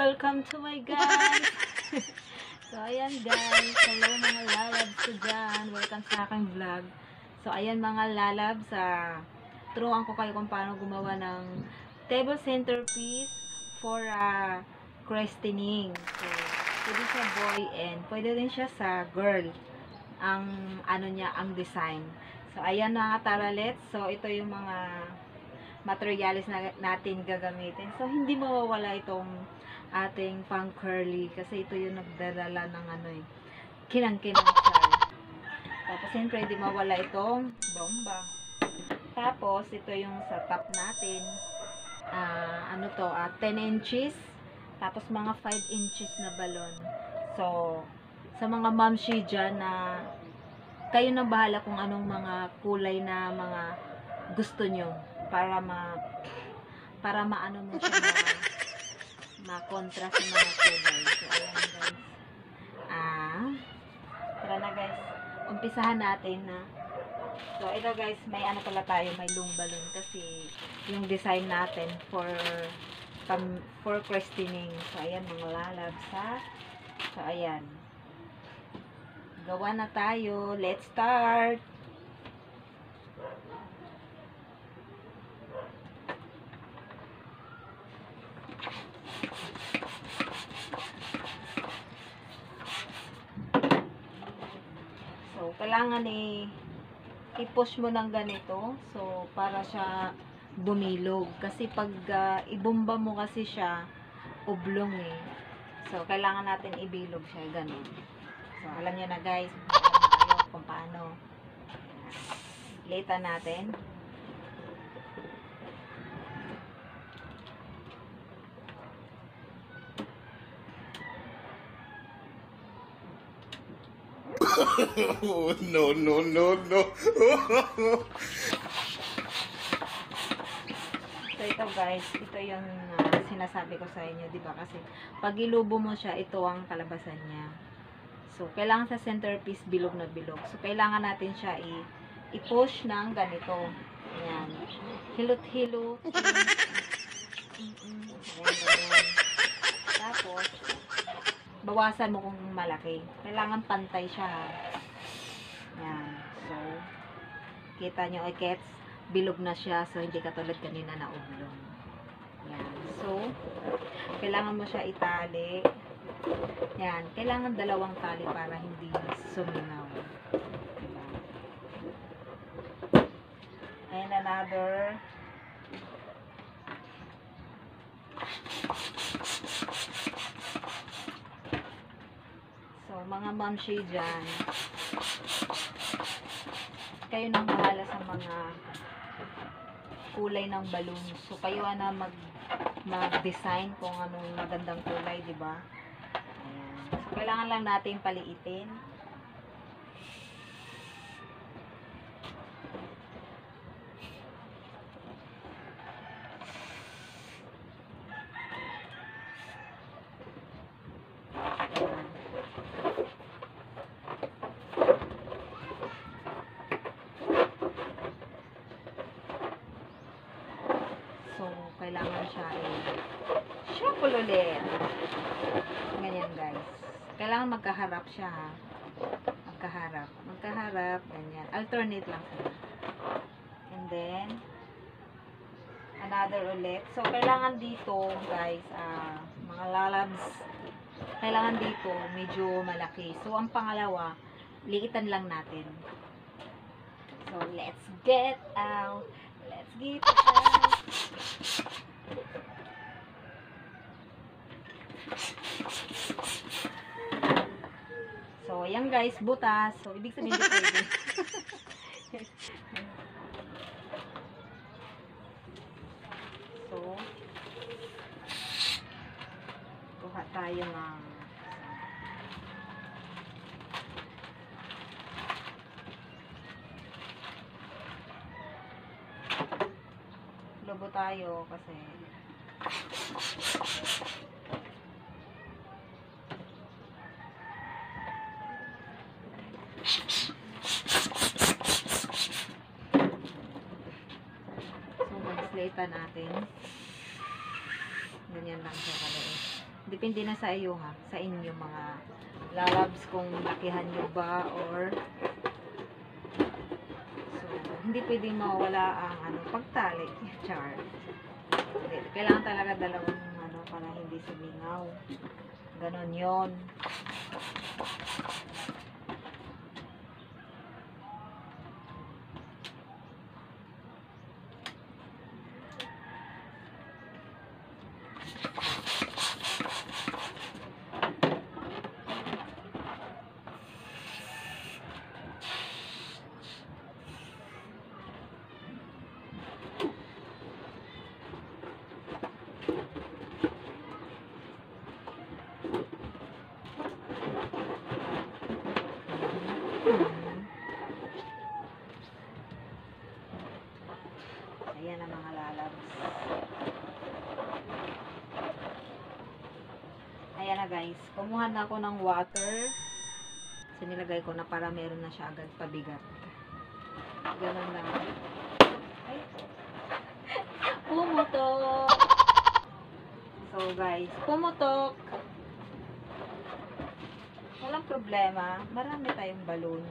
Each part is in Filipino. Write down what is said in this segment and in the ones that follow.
Welcome to my guys! So, ayan guys. Hello mga lalabs ko dyan. Welcome sa aking vlog. So, ayan mga lalabs. Turuan ko kayo kung paano gumawa ng table centerpiece for christening. So, pwede siya boy and pwede din siya sa girl. Ang ano niya, ang design. So, ayan mga taralets. So, ito yung mga materials na natin gagamitin. So, hindi mawawala itong ating pang curly kasi ito yung nagdadala ng kinang-kinang char. Tapos, siyempre, hindi mawala itong bomba. Tapos, ito yung sa top natin. 10 inches. Tapos, mga 5 inches na balon. So, sa mga mamshi dyan na kayo na bahala kung anong mga kulay na mga gusto nyo para maano mo siya ma-contrast sa mga kulay. So, ayan guys. Tara na guys. Umpisahan natin na. So, ito guys, may ano pala tayo, may long balloon kasi yung design natin for christening. So, ayan mga lalabs ha. So, ayan. Gawa na tayo. Let's start! So, kailangan i-push mo ng ganito. So, para siya bumilog. Kasi pag ibomba mo kasi siya, oblong eh. So, kailangan natin ibilog siya. Ganun. So, alam niyo na guys. Alam na kayo kung paano. Lata natin. No. So, ito guys, ito yung sinasabi ko sa inyo, di ba? Kasi, pag ilubo mo siya, ito ang kalabasan niya. So, kailangan sa centerpiece, bilog na bilog. So, kailangan natin siya i-push ng ganito. Ayan. Hilot-hilot. Ayan, ganyan. Tapos, bawasan mo kung malaki. Kailangan pantay siya, ha. Ayan. So, kita nyo, gets, bilog na siya. So, hindi katulad kanina na oblong. Ayan. So, kailangan mo siya itali. Yan, kailangan dalawang tali para hindi suminaw. Diba? And another. So, mga mamshi dyan, kayo nang bahala sa mga kulay ng balloon. So, kayo na mag-design kung anong magandang kulay, diba? Kailangan lang natin paliitin. So, kailangan siya shuffle ulit. Ganyan guys. Kailangan magkaharap siya, ha. Magkaharap, ganyan. Alternate lang sila. And then, another ulit. So, kailangan dito, guys, mga lalabs, kailangan dito, medyo malaki. So, ang pangalawa, liitan lang natin. So, let's get out. Let's get out. So, ayan guys, butas. So, ibig sabihin hindi pwede. So, kuha tayo ng lobo tayo kasi slate natin. Ganyan lang siya kaliit. Depende na sa iyo ha. Sa inyo mga lalabs kung lakihan nyo ba or so, hindi pwedeng mawala ang pagtali. Char. Kailangan talaga dalawang para hindi sumingaw. Ganon yon. Ayan ang mga lalabs. Ayan na guys. Kumuha na ako ng water. Sinilagay ko na para meron na siya agad pabigat. Ganun lang. Ay. Pumutok. So guys, pumutok. Walang problema. Marami tayong balloons.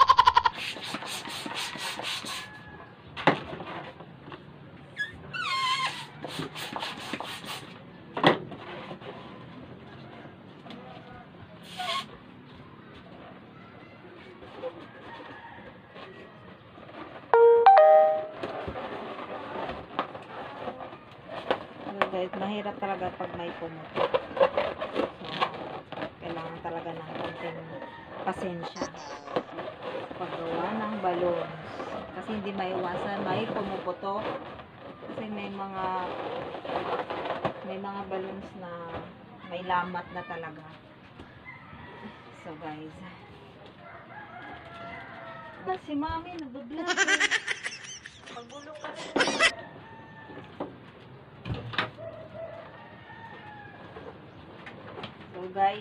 Guys, mahirap talaga pag may pumutok. So, kailangan talaga ng konting pasensya paggawa ng balloons. Kasi hindi maiwasan, may pumuputok. Kasi may mga balloons na may lamat na talaga. So guys, si mami nagbablog. Magulo ka. So guys,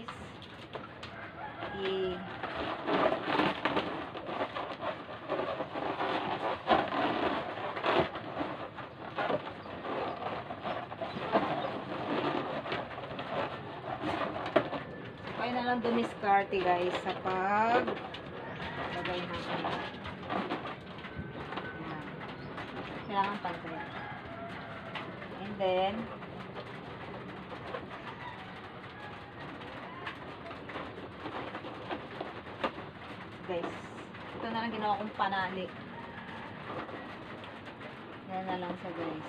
kaya na lang dumiskarte guys sa pag lagay natin. Kailangan pantay. And then guys, ito na lang ginawa kong panalik. Yan na lang sa guys.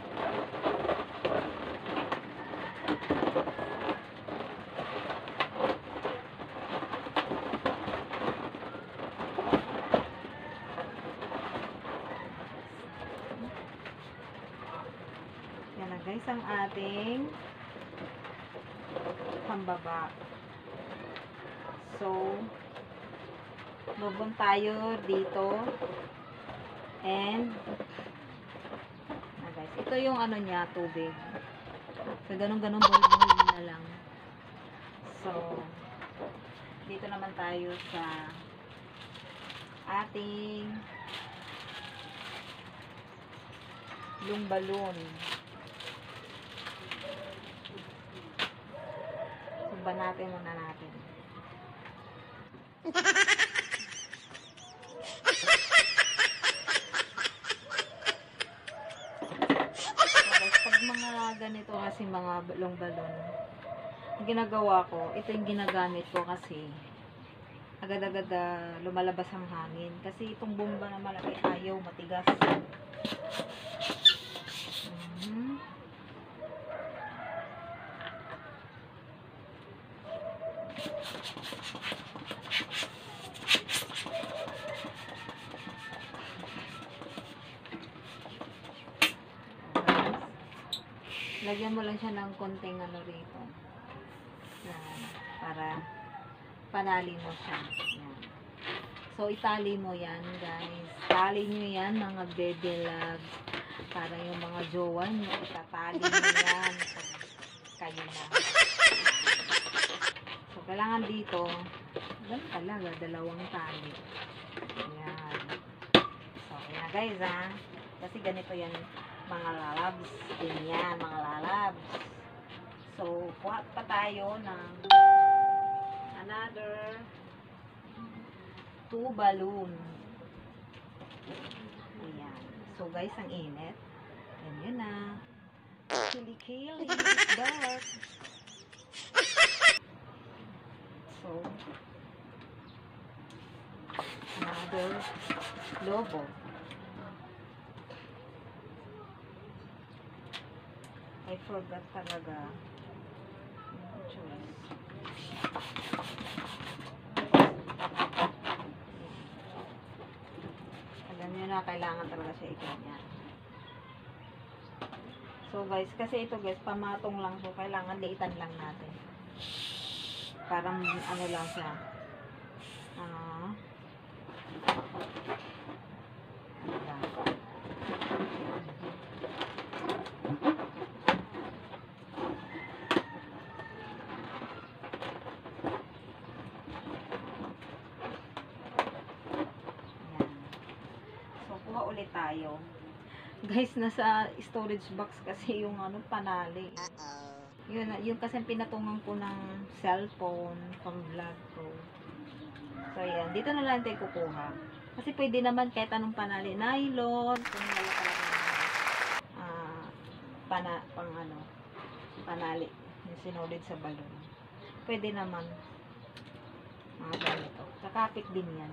Yan na guys ang ating pambaba. So, bubon tayo dito and guys, ito yung niya, tubig. So, ganun-ganun buhol-buhol na lang. So, dito naman tayo sa ating yung balloon. So, banatin muna natin. Ganito kasi mga balon ginagawa ko, ito yung ginagamit ko kasi agad-agad lumalabas ang hangin kasi itong bomba na malaki ayaw matigas. Lagyan mo lang siya ng konting rito. Yan. Para panali mo siya. Yan. So, itali mo yan, guys. Tali nyo yan, mga baby loves. Para yung mga jowa nyo, itatali nyo yan. Kayo na. So, kailangan dito, ganun talaga, dalawang tali. Yan. So, yan guys, ha. Kasi ganito yan, mga lalabs. Ganyan, mga lalabs. So, kuha pa tayo ng another 2 balloon. Ayan. So, guys, ang init. Ayan yun na. Kili-kili. It's dark. So, another lobo. I forgot talaga. Choice. Alam nyo na, kailangan talaga siya iganyan. So guys, kasi ito guys, pamatong lang. So kailangan liitan lang natin. Parang ano lang siya. Ulit tayo. Guys, nasa storage box kasi yung ano, panali. Yun kasi pinatungan ko ng cellphone pang vlog ko. So, yan. Dito na lang tayo kukuha. Kasi pwede naman kahit anong panali. Nylon. Kung wala talaga panali. Yung sinulid sa balon. Pwede naman. Mga ganito. Kakapit din yan.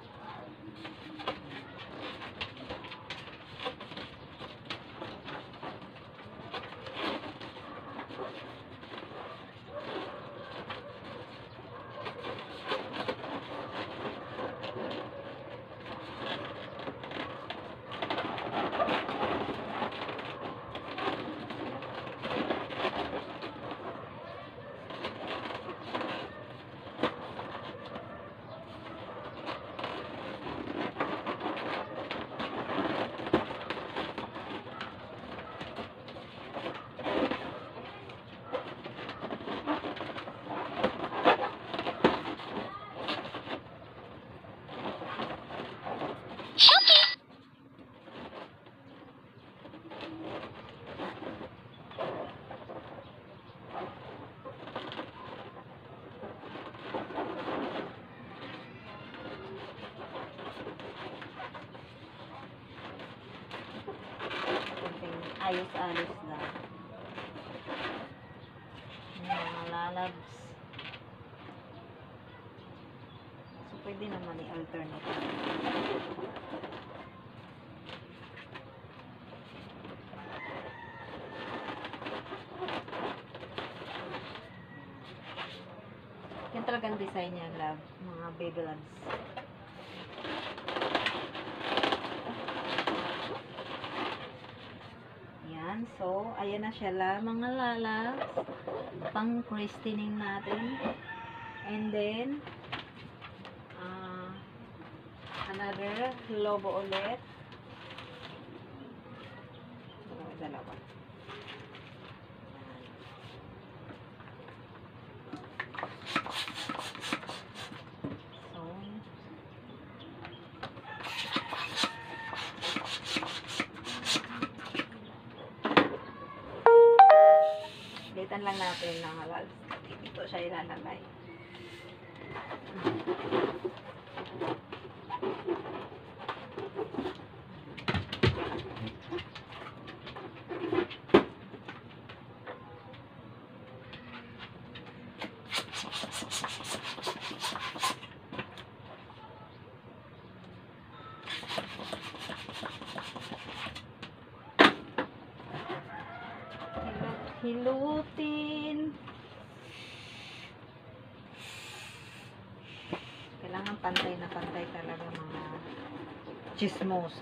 Ayos-ayos lang. Mga lalabs. So, pwede naman i-alternate. Yan talagang design niya, love. Mga baby loves. So, ayan na siya mga lalabs. Pang christening natin. And then, another lobo ulit. Dalawa. Litan lang natin ng halal. Dito siya ilalagay. Hilutin. Kailangan pantay na pantay talaga mga chismosa.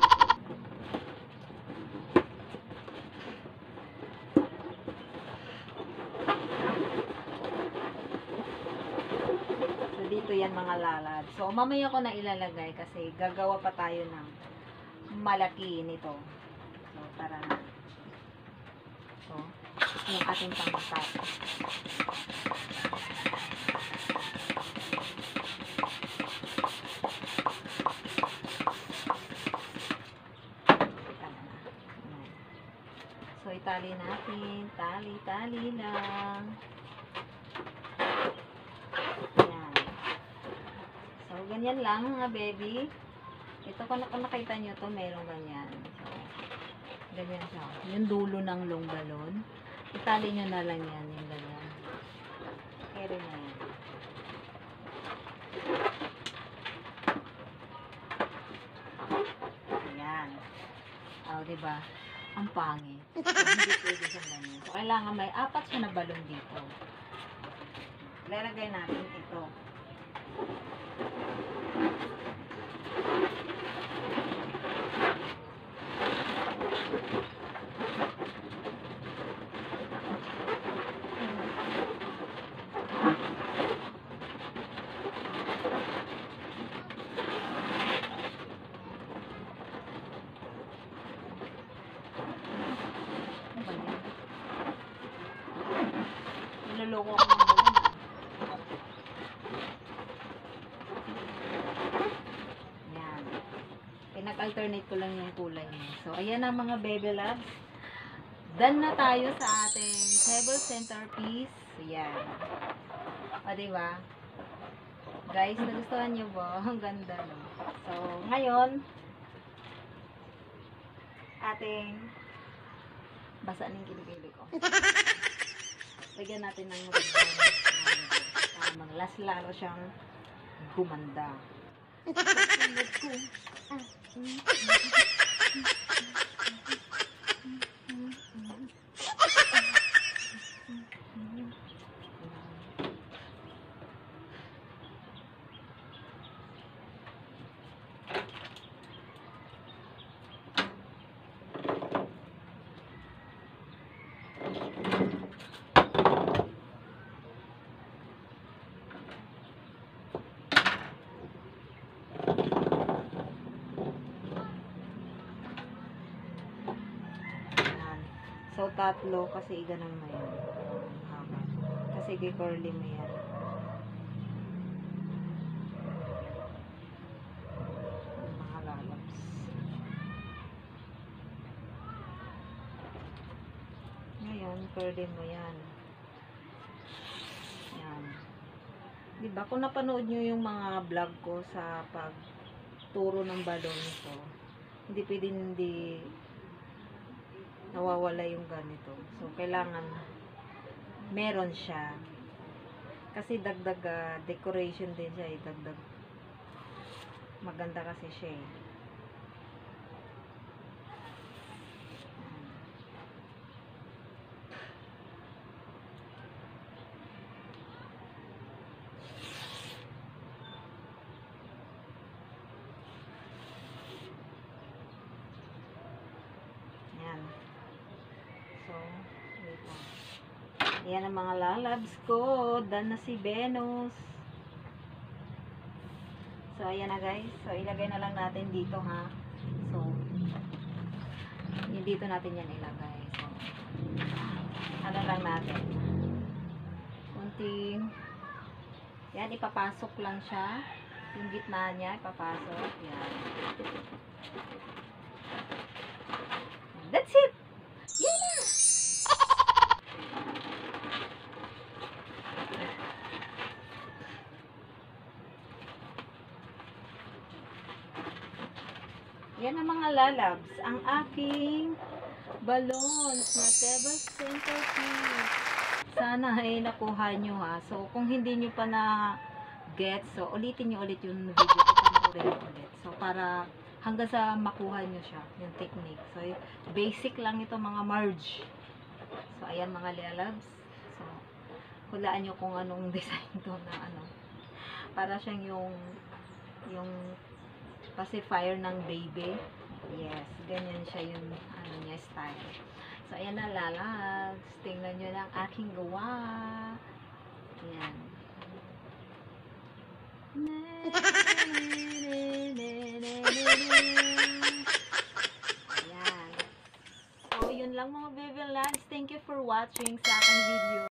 So, dito yan mga lalad. So, mamaya ko na ilalagay kasi gagawa pa tayo ng malaki nito. So, tara na. So, yung ating pangkat. So, itali natin. Tali lang. Yan. So, ganyan lang mga baby. Ito, kung nakita nyo to, merong ganyan. So, ganyan siya. Yung dulo ng long balon. Itali nyo na lang yan. Yung ganyan. Kaya na yan. Ayan. O, diba? Ang pangit. So, hindi pwede sa ganyan. So, kailangan may 4 siya na balon dito. Lalagay natin ito. Niloloko ko ng balon. Yan. Pinag-alternate ko lang yung kulay niya. So, ayan na mga baby loves. Done na tayo sa ating table centerpiece. Yan. O, diba? Guys, nagustuhan nyo ba? Ang ganda, no? So, ngayon, ating basa ng kilikili ko. Lagyan natin ng ribbon para manglas lalo siyang gumanda. Let's go. So, 3 kasi ganun mo yan. Haba. Kasi curly mo yan. Mga lalabs. Ngayon, curly mo yan. Yan. Diba? Kung napanood nyo yung mga vlog ko sa pagturo ng balon ko, hindi pwedeng hindi nawawala yung ganito. So, kailangan meron siya. Kasi dagdag decoration din siya. Dagdag maganda kasi siya eh. Yan. So, wait lang. Ayan ang mga lalabs ko. Done na si Venus. So, ayan na guys. So, ilagay na lang natin dito ha. So, dito natin yan ilagay. So, ano lang natin. Kunting, yan, ipapasok lang siya. Yung gitna niya, ipapasok. Yan. That's it! Yan na! Yan ang mga lalabs. Ang aking balloons na table centerpiece. Sana ay nakuha nyo ha. So, kung hindi nyo pa na get, so ulitin nyo ulit yung video ko. Panoorin ulit. So, para hanggang sa makuha nyo siya, yung technique. So, basic lang ito mga merge. So, ayan mga lalabs. So, hulaan nyo kung anong design to na ano. Para siyang yung pacifier ng baby. Yes, ganyan siya yung ano niya, style. So, ayan na lalabs. Tingnan nyo lang aking gawa. Ayan. Ayan. So, yun lang mga baby lands. Thank you for watching sa aking video.